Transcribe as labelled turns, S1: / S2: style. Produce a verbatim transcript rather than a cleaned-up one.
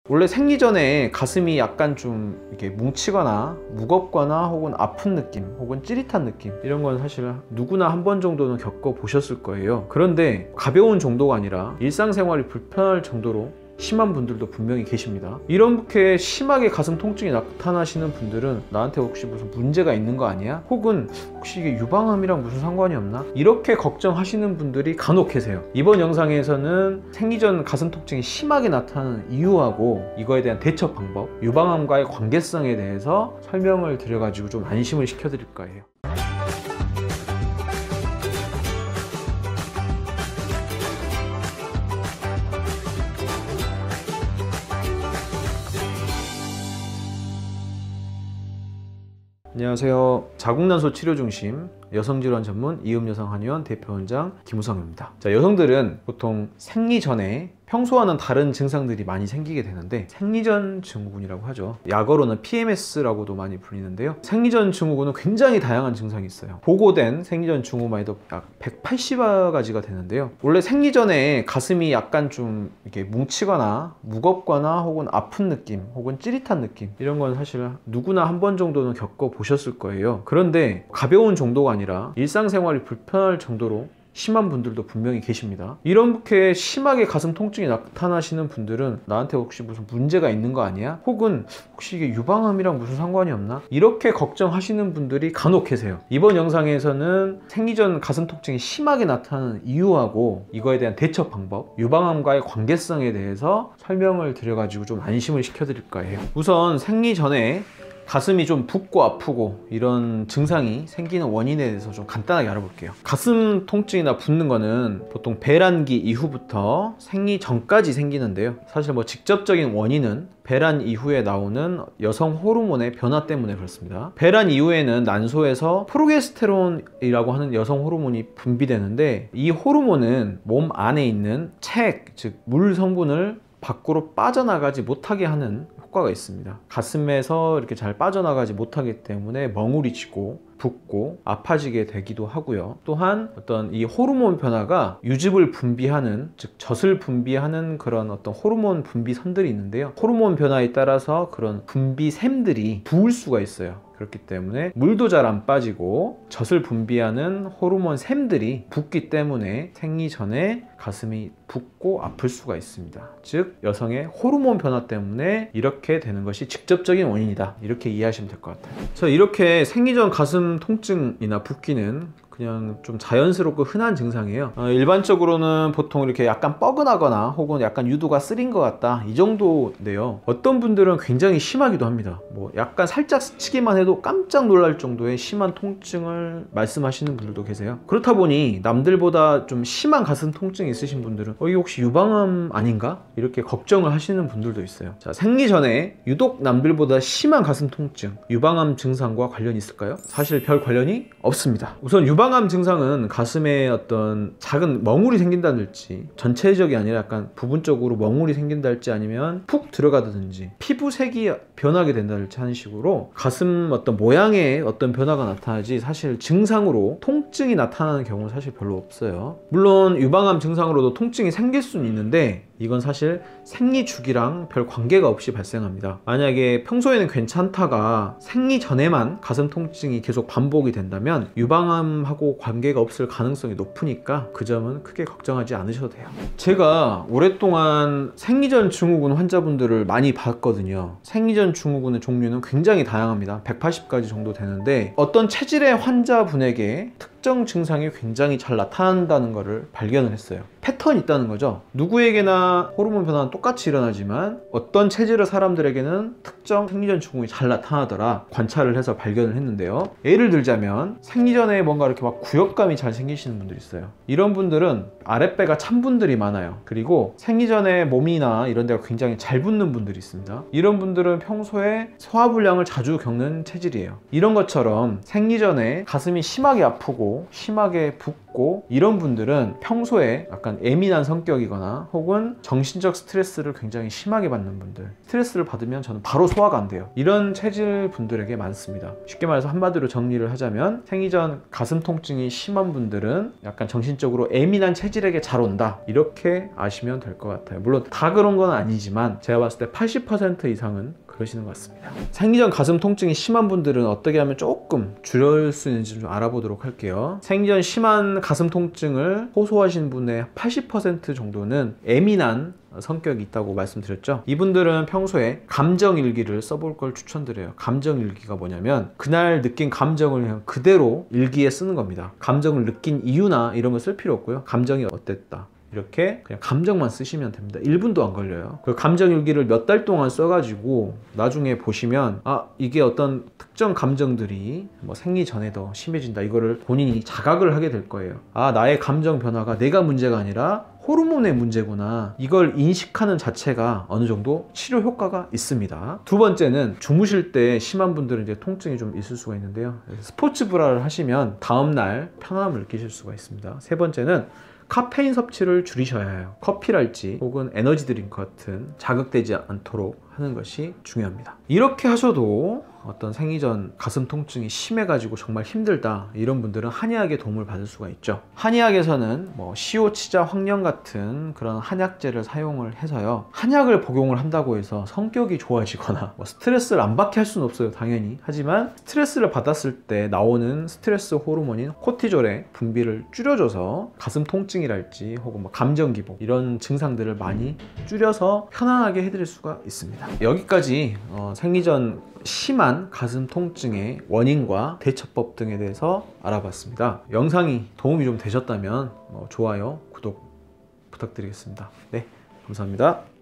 S1: 원래 생리 전에 가슴이 약간 좀 이렇게 뭉치거나 무겁거나 혹은 아픈 느낌 혹은 찌릿한 느낌, 이런 건 사실 누구나 한 번 정도는 겪어 보셨을 거예요. 그런데 가벼운 정도가 아니라 일상생활이 불편할 정도로 심한 분들도 분명히 계십니다. 이렇게 심하게 가슴 통증이 나타나시는 분들은 나한테 혹시 무슨 문제가 있는 거 아니야? 혹은 혹시 이게 유방암이랑 무슨 상관이 없나? 이렇게 걱정하시는 분들이 간혹 계세요. 이번 영상에서는 생리 전 가슴 통증이 심하게 나타나는 이유하고 이거에 대한 대처 방법, 유방암과의 관계성에 대해서 설명을 드려가지고 좀 안심을 시켜드릴 거예요. 안녕하세요. 자궁난소 치료중심 여성질환 전문 이음여성한의원 대표원장 김우성입니다. 자, 여성들은 보통 생리 전에 평소와는 다른 증상들이 많이 생기게 되는데 생리전 증후군이라고 하죠. 약어로는 피엠에스라고도 많이 불리는데요. 생리전 증후군은 굉장히 다양한 증상이 있어요. 보고된 생리전 증후만 해도 약 백팔십 가지가 되는데요. 원래 생리 전에 가슴이 약간 좀 이렇게 뭉치거나 무겁거나 혹은 아픈 느낌 혹은 찌릿한 느낌, 이런 건 사실 누구나 한 번 정도는 겪어 보셨을 거예요. 그런데 가벼운 정도가 아니라 일상생활이 불편할 정도로 심한 분들도 분명히 계십니다. 이렇게 심하게 가슴 통증이 나타나시는 분들은 나한테 혹시 무슨 문제가 있는 거 아니야? 혹은 혹시 이게 유방암이랑 무슨 상관이 없나? 이렇게 걱정하시는 분들이 간혹 계세요. 이번 영상에서는 생리 전 가슴 통증이 심하게 나타나는 이유하고 이거에 대한 대처 방법, 유방암과의 관계성에 대해서 설명을 드려가지고 좀 안심을 시켜드릴 거예요. 우선 생리 전에 가슴이 좀 붓고 아프고 이런 증상이 생기는 원인에 대해서 좀 간단하게 알아볼게요. 가슴 통증이나 붓는 거는 보통 배란기 이후부터 생리 전까지 생기는데요. 사실 뭐 직접적인 원인은 배란 이후에 나오는 여성 호르몬의 변화 때문에 그렇습니다. 배란 이후에는 난소에서 프로게스테론이라고 하는 여성 호르몬이 분비되는데, 이 호르몬은 몸 안에 있는 체액, 즉 물 성분을 밖으로 빠져나가지 못하게 하는 효과가 있습니다. 가슴에서 이렇게 잘 빠져나가지 못하기 때문에 멍울이지고 붓고 아파지게 되기도 하고요. 또한 어떤 이 호르몬 변화가 유즙을 분비하는, 즉 젖을 분비하는 그런 어떤 호르몬 분비선들이 있는데요. 호르몬 변화에 따라서 그런 분비샘들이 부을 수가 있어요. 그렇기 때문에 물도 잘 안 빠지고 젖을 분비하는 호르몬 샘들이 붓기 때문에 생리 전에 가슴이 붓고 아플 수가 있습니다. 즉 여성의 호르몬 변화 때문에 이렇게 되는 것이 직접적인 원인이다, 이렇게 이해하시면 될 것 같아요. 그래서 이렇게 생리 전 가슴 통증이나 붓기는 그냥 좀 자연스럽고 흔한 증상이에요. 어, 일반적으로는 보통 이렇게 약간 뻐근하거나 혹은 약간 유두가 쓰린 것 같다, 이 정도인데요. 어떤 분들은 굉장히 심하기도 합니다. 뭐 약간 살짝 스치기만 해도 깜짝 놀랄 정도의 심한 통증을 말씀하시는 분들도 계세요. 그렇다 보니 남들보다 좀 심한 가슴 통증이 있으신 분들은 어, 이게 혹시 유방암 아닌가? 이렇게 걱정을 하시는 분들도 있어요. 자, 생리 전에 유독 남들보다 심한 가슴 통증, 유방암 증상과 관련이 있을까요? 사실 별 관련이 없습니다. 우선 유방 유방암 증상은 가슴에 어떤 작은 멍울이 생긴다든지, 전체적이 아니라 약간 부분적으로 멍울이 생긴다든지, 아니면 푹 들어가든지 피부색이 변하게 된다든지 하는 식으로 가슴 어떤 모양의 어떤 변화가 나타나지, 사실 증상으로 통증이 나타나는 경우는 사실 별로 없어요. 물론 유방암 증상으로도 통증이 생길 수는 있는데 이건 사실 생리 주기랑 별 관계가 없이 발생합니다. 만약에 평소에는 괜찮다가 생리 전에만 가슴 통증이 계속 반복이 된다면 유방암하고 관계가 없을 가능성이 높으니까 그 점은 크게 걱정하지 않으셔도 돼요. 제가 오랫동안 생리 전 증후군 환자분들을 많이 봤거든요. 생리 전 증후군의 종류는 굉장히 다양합니다. 백팔십 가지 정도 되는데 어떤 체질의 환자분에게 특정 증상이 굉장히 잘 나타난다는 것을 발견을 했어요. 패턴이 있다는 거죠. 누구에게나 호르몬 변화는 똑같이 일어나지만 어떤 체질의 사람들에게는 특정 생리전 증후군이 잘 나타나더라, 관찰을 해서 발견을 했는데요. 예를 들자면 생리 전에 뭔가 이렇게 막 구역감이 잘 생기시는 분들이 있어요. 이런 분들은 아랫배가 찬 분들이 많아요. 그리고 생리 전에 몸이나 이런 데가 굉장히 잘 붓는 분들이 있습니다. 이런 분들은 평소에 소화불량을 자주 겪는 체질이에요. 이런 것처럼 생리 전에 가슴이 심하게 아프고 타고 심하게 붓고 이런 분들은 평소에 약간 예민한 성격이거나 혹은 정신적 스트레스를 굉장히 심하게 받는 분들, 스트레스를 받으면 저는 바로 소화가 안 돼요. 이런 체질 분들에게 많습니다. 쉽게 말해서 한마디로 정리를 하자면 생리 전 가슴 통증이 심한 분들은 약간 정신적으로 예민한 체질에게 잘 온다, 이렇게 아시면 될 것 같아요. 물론 다 그런 건 아니지만 제가 봤을 때 팔십 퍼센트 이상은 그러시는 것 같습니다. 생리 전 가슴 통증이 심한 분들은 어떻게 하면 조금 줄일 수 있는지 좀 알아보도록 할게요. 생리 전 심한 가슴 통증을 호소하신 분의 팔십 퍼센트 정도는 예민한 성격이 있다고 말씀드렸죠. 이분들은 평소에 감정일기를 써볼 걸 추천드려요. 감정일기가 뭐냐면 그날 느낀 감정을 그냥 그대로 일기에 쓰는 겁니다. 감정을 느낀 이유나 이런 걸 쓸 필요 없고요. 감정이 어땠다, 이렇게 그냥 감정만 쓰시면 됩니다. 일 분도 안 걸려요. 그 감정일기를 몇 달 동안 써가지고 나중에 보시면 아, 이게 어떤 특정 감정들이 뭐 생리 전에 더 심해진다, 이거를 본인이 자각을 하게 될 거예요. 아, 나의 감정 변화가 내가 문제가 아니라 호르몬의 문제구나, 이걸 인식하는 자체가 어느 정도 치료 효과가 있습니다. 두 번째는 주무실 때 심한 분들은 이제 통증이 좀 있을 수가 있는데요. 스포츠 브라를 하시면 다음날 편안함을 느끼실 수가 있습니다. 세 번째는 카페인 섭취를 줄이셔야 해요. 커피랄지 혹은 에너지 드링크 같은 자극되지 않도록 하는 것이 중요합니다. 이렇게 하셔도 어떤 생리 전 가슴 통증이 심해가지고 정말 힘들다, 이런 분들은 한의학의 도움을 받을 수가 있죠. 한의학에서는 뭐 시오치자, 황령 같은 그런 한약재를 사용을 해서요, 한약을 복용을 한다고 해서 성격이 좋아지거나 뭐 스트레스를 안 받게 할 수는 없어요, 당연히. 하지만 스트레스를 받았을 때 나오는 스트레스 호르몬인 코티졸의 분비를 줄여줘서 가슴 통증이랄지 혹은 뭐 감정 기복, 이런 증상들을 많이 줄여서 편안하게 해드릴 수가 있습니다. 여기까지 어, 생리 전 심한 가슴 통증의 원인과 대처법 등에 대해서 알아봤습니다. 영상이 도움이 좀 되셨다면 뭐 좋아요, 구독 부탁드리겠습니다. 네, 감사합니다.